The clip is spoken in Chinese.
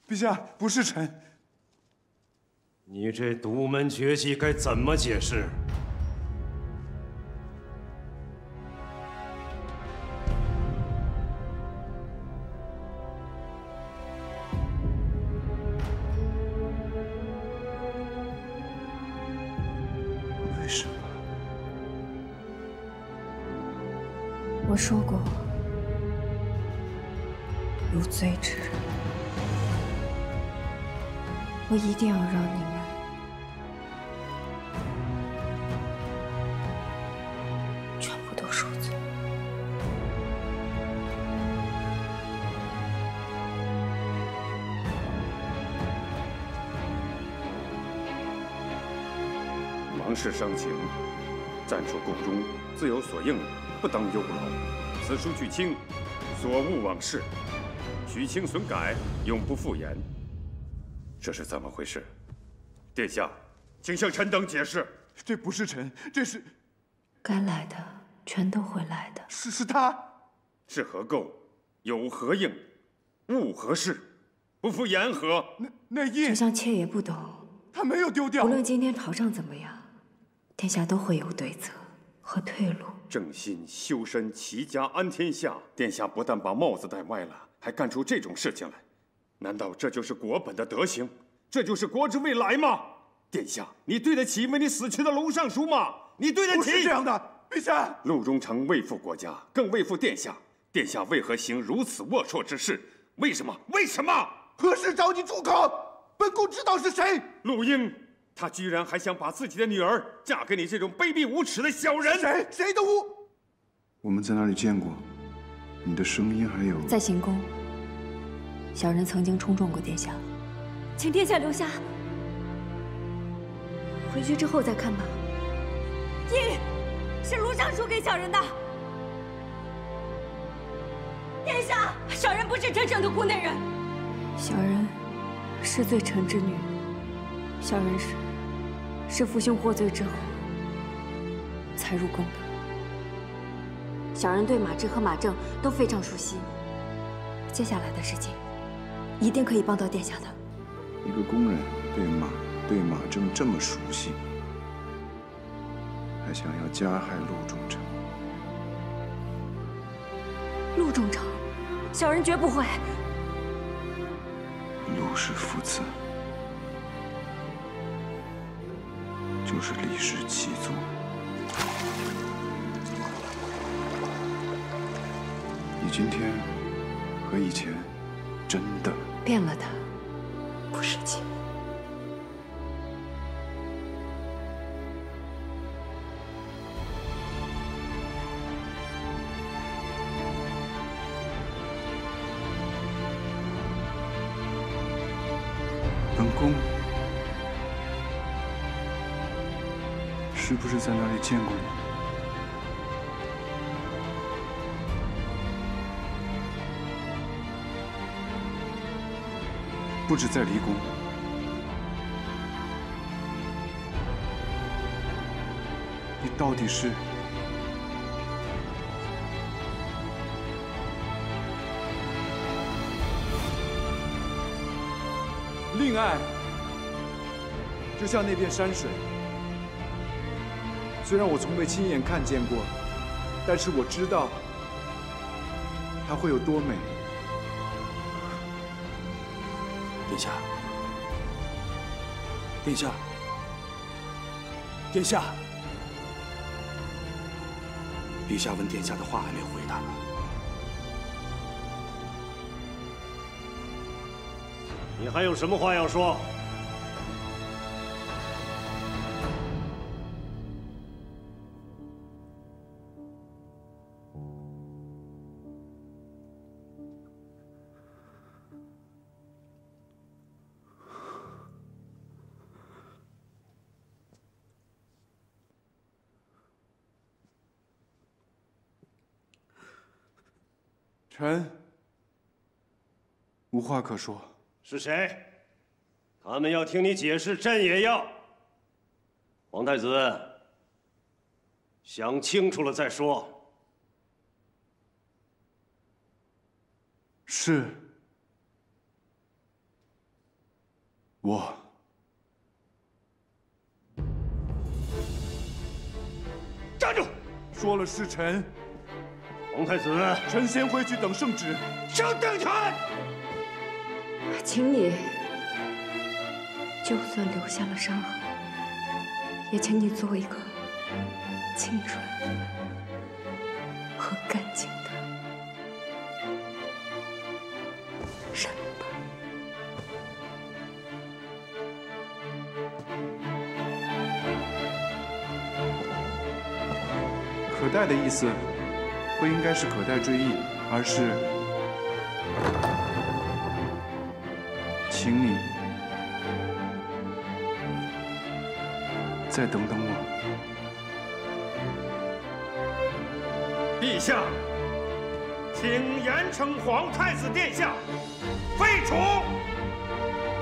陛下，不是臣。 你这独门绝技该怎么解释？ 为什么？ 我说过，有罪之人，我一定要让你们全部都赎罪。 王室伤情，暂处宫中，自有所应，不当忧劳。此书据卿，所悟往事，许卿损改，永不复言。这是怎么回事？殿下，请向臣等解释。 这不是臣，这是该来的全都会来的。 是他。 是何构？有何应？悟何事？不复言何？ 那印， 就像妾也不懂， 他没有丢掉。 无论今天朝政怎么样，殿下都会有对策和退路。 正心修身齐家安天下，殿下不但把帽子戴歪了，还干出这种事情来，难道这就是国本的德行？这就是国之未来吗？殿下，你对得起为你死去的龙尚书吗？你对得起？ 不是这样的，陛下。 陆中丞为负国家，更为负殿下，殿下为何行如此龌龊之事？为什么？为什么？ 何事找你出口？本宫知道是谁。 陆英，他居然还想把自己的女儿嫁给你这种卑鄙无耻的小人！ 谁的污？ 我们在哪里见过？你的声音还有…… 在行宫，小人曾经冲撞过殿下，请殿下留下，回去之后再看吧。 印是卢尚书给小人的。殿下，小人不是真正的姑内人。 小人是罪臣之女，小人是父兄获罪之后才入宫的。小人对马治和马正都非常熟悉，接下来的事情一定可以帮到殿下的。 一个宫人对马正这么熟悉，还想要加害陆中丞。 陆中丞，小人绝不会。 陆氏父子就是李氏七宗。你今天和以前真的变了的，不是妾。 本宫是不是在哪里见过你？不止在离宫，你到底是？ 令爱就像那片山水，虽然我从未亲眼看见过，但是我知道它会有多美。 殿下，殿下，殿下，陛下问殿下的话还没回答呢。 你还有什么话要说？ 臣无话可说。 是谁？他们要听你解释，朕也要。皇太子，想清楚了再说。 是。 我站住！ 说了是臣。 皇太子， 臣先回去等圣旨。 上等臣。 请你，就算留下了伤痕，也请你做一个清纯和干净的人吧。 可待的意思，不应该是可待追忆，而是请你再等等我。 陛下，请严惩皇太子殿下，废除。